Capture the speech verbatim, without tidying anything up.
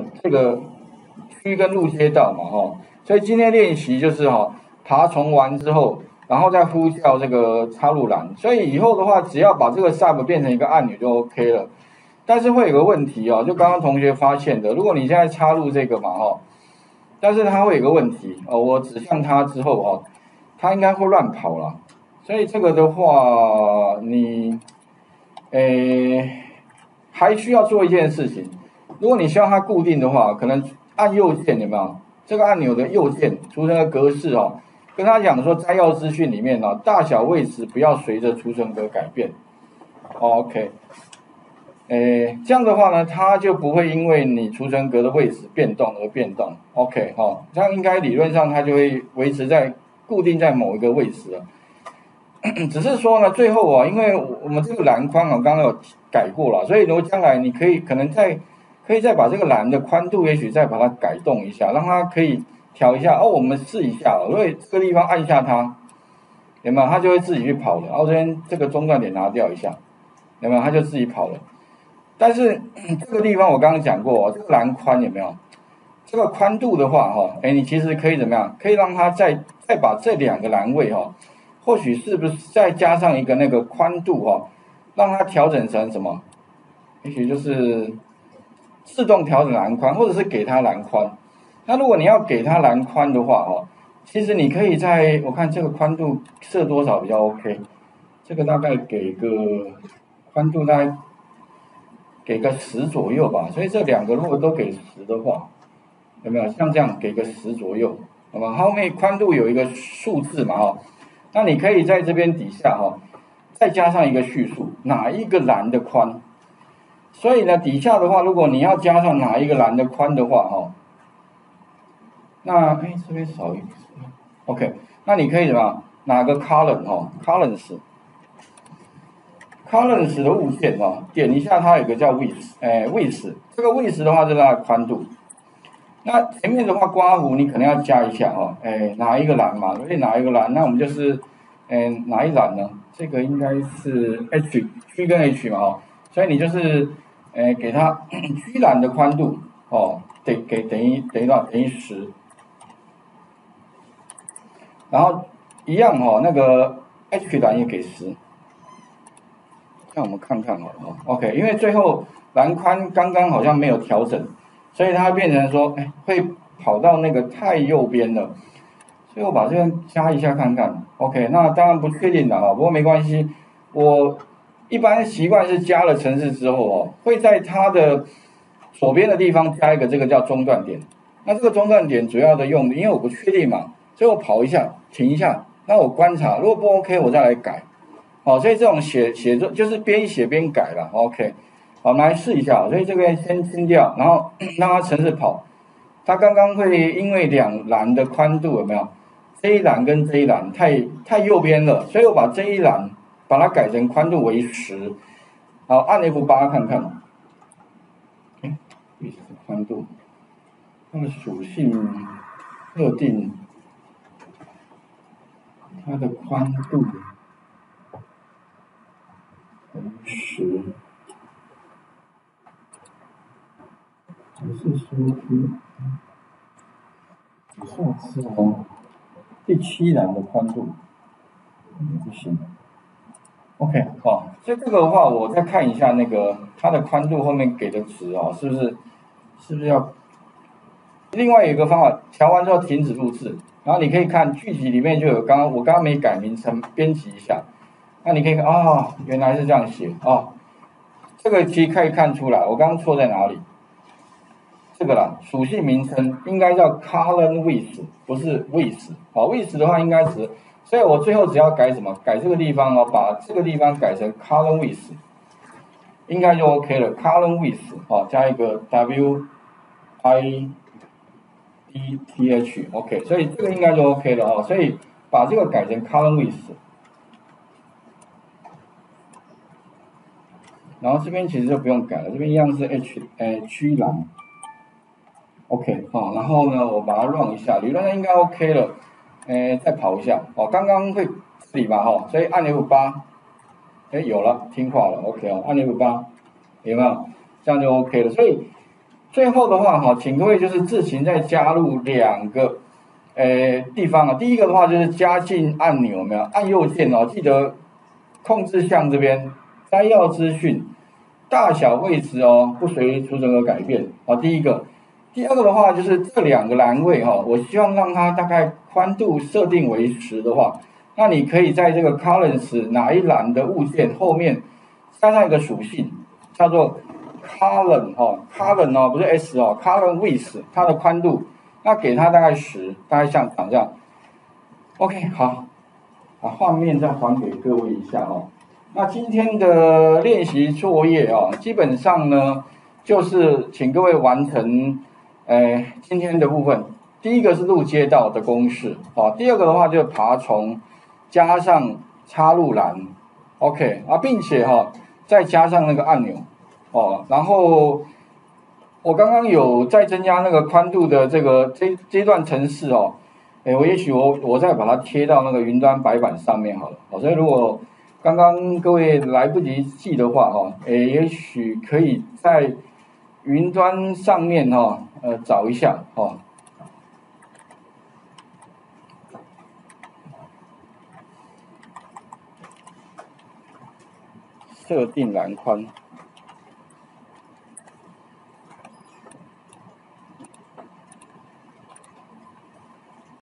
这个区跟路接到嘛哈、哦，所以今天练习就是哈、哦，爬虫完之后，然后再呼叫这个插入栏，所以以后的话，只要把这个 sub 变成一个按钮就 OK 了。但是会有个问题哦，就刚刚同学发现的，如果你现在插入这个嘛哈、哦，但是它会有个问题哦，我指向它之后哦，它应该会乱跑了，所以这个的话，你诶还需要做一件事情，如果你希望它固定的话，可能按右键有没有？这个按钮的右键储存的格式哦，跟他讲说摘要资讯里面呢、哦，大小位置不要随着储存格改变。OK。诶，这样的话呢，它就不会因为你储存格的位置变动而变动。OK， 哈、哦，这样应该理论上它就会维持在固定在某一个位置了。只是说呢，最后啊，因为我们这个栏宽啊，刚刚有改过了，所以如果将来你可以可能再可以再把这个栏的宽度，也许再把它改动一下，让它可以调一下。哦，我们试一下，因为这个地方按下它，有没有？它就会自己去跑的。然后这边这个中断点拿掉一下，有没有？它就自己跑了。但是这个地方我刚刚讲过，这个栏宽有没有？这个宽度的话，哈，哎，你其实可以怎么样？可以让它再再把这两个栏位哈，或许是不是再加上一个那个宽度哈，让它调整成什么？也许就是自动调整栏宽，或者是给它栏宽。那如果你要给它栏宽的话，哈，其实你可以在我看这个宽度设多少比较 OK？ 这个大概给个宽度大概。给个十左右吧，所以这两个如果都给十的话，有没有像这样给个十左右？好吧，后面宽度有一个数字嘛，哈，那你可以在这边底下哈，再加上一个叙述，哪一个栏的宽？所以呢，底下的话，如果你要加上哪一个栏的宽的话，哈，那哎这边少一个 ，OK， 那你可以什么？哪个 column 哈 ，columns。columns 的物件哦，点一下它有个叫 width， 哎 width， 这个 width 的话就是它的宽度。那前面的话刮弧你可能要加一下哦，哎哪一个栏嘛，所以哪一个栏，那我们就是，哎哪一栏呢？这个应该是 H G 跟 H 嘛哦，所以你就是，哎给它 G 栏的宽度哦，得给等于等于多少？等于十。然后一样哦，那个 H 栏也给十。那我们看看好了 ，OK， 因为最后栏宽刚刚好像没有调整，所以它变成说，哎，会跑到那个太右边了，所以我把这个加一下看看 ，OK， 那当然不确定的哈，不过没关系，我一般习惯是加了程式之后哦，会在它的左边的地方加一个这个叫中断点，那这个中断点主要的用，因为我不确定嘛，所以我跑一下，停一下，那我观察，如果不 OK 我再来改。好，所以这种写写作就是边写边改了 ，OK， 好，我们来试一下，所以这边先清掉，然后让它程式跑，它刚刚会因为两栏的宽度有没有？这一栏跟这一栏太太右边了，所以我把这一栏把它改成宽度为十，好，按 F 八 看看，哎，width 宽度，它的属性特定，它的宽度。十，还是说嗯，上次哦，第七栏的宽度，嗯，不行。OK， 好，所以这个的话，我再看一下那个它的宽度后面给的值啊、哦，是不是是不是要？另外有一个方法，调完之后停止录制，然后你可以看剧集里面就有刚刚我刚刚没改名称，编辑一下，那你可以看啊、哦，原来是这样写啊。哦这个其实可以看出来，我刚刚错在哪里？这个啦，属性名称应该叫 column width， 不是 width。好 ，width 的话应该是，所以我最后只要改什么？改这个地方哦，把这个地方改成 column width， 应该就 OK 了。column width 哦，加一个 w i d t h，OK， 所以这个应该就 OK 了哦。所以把这个改成 column width。然后这边其实就不用改了，这边一样是 H 呃 G 栏 ，OK 好、哦，然后呢我把它 run 一下，理论上应该 OK 了，呃再跑一下，哦刚刚会这里吧哈、哦，所以按 F 八，哎有了听话了 ，OK 哦，按 F 八有没有？这样就 OK 了，所以最后的话哈，请各位就是自行再加入两个呃地方啊。第一个的话就是加进按钮，有没有？按右键哦，记得控制项这边摘要资讯大小位置哦，不随储存而改变啊。第一个，第二个的话就是这两个栏位哈，我希望让它大概宽度设定为十的话，那你可以在这个 columns 哪一栏的物件后面加上一个属性，叫做 column 哦 ，column 哦，不是 s 哦 ，column width 它的宽度，那给它大概十，大概像长这样。OK， 好，把画面再还给各位一下哦。那今天的练习作业哦，基本上呢就是请各位完成，呃，今天的部分。第一个是路街道的公式哦，第二个的话就是爬虫加上插入栏 ，OK 啊，并且哈、哦、再加上那个按钮哦，然后我刚刚有再增加那个宽度的这个这这段程式哦，哎，我也许我我再把它贴到那个云端白板上面好了，好，所以如果刚刚各位来不及记的话哈、哦，哎，也许可以在云端上面哈、哦，呃，找一下哦。设定栏宽